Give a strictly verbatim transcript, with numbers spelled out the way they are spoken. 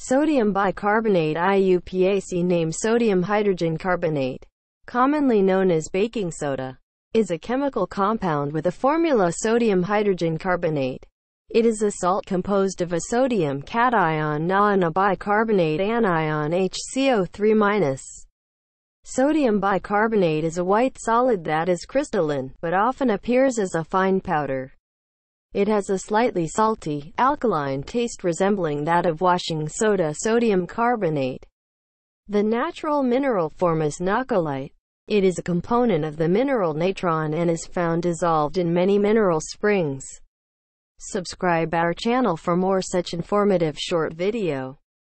Sodium bicarbonate I U P A C name sodium hydrogen carbonate, commonly known as baking soda, is a chemical compound with a formula sodium hydrogen carbonate. It is a salt composed of a sodium cation Na and a bicarbonate anion H C O three minus. Sodium bicarbonate is a white solid that is crystalline, but often appears as a fine powder. It has a slightly salty, alkaline taste resembling that of washing soda sodium carbonate. The natural mineral form is nacolite. It is a component of the mineral natron and is found dissolved in many mineral springs. Subscribe our channel for more such informative short video.